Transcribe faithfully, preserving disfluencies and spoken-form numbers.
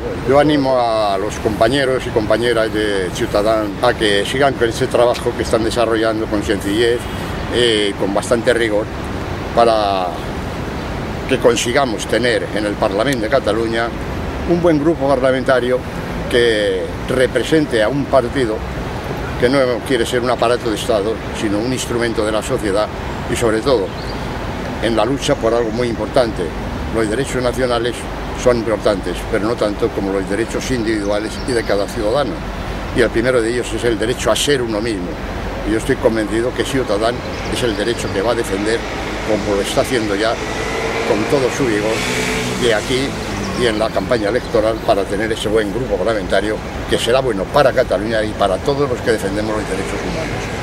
Yo animo a los compañeros y compañeras de Ciutadans a que sigan con ese trabajo que están desarrollando con sencillez, eh, con bastante rigor, para que consigamos tener en el Parlamento de Cataluña un buen grupo parlamentario que represente a un partido que no quiere ser un aparato de Estado, sino un instrumento de la sociedad y, sobre todo, en la lucha por algo muy importante. Los derechos nacionales son importantes, pero no tanto como los derechos individuales y de cada ciudadano. Y el primero de ellos es el derecho a ser uno mismo. Y yo estoy convencido que Ciutadans es el derecho que va a defender, como lo está haciendo ya, con todo su vigor, de aquí y en la campaña electoral, para tener ese buen grupo parlamentario que será bueno para Cataluña y para todos los que defendemos los derechos humanos.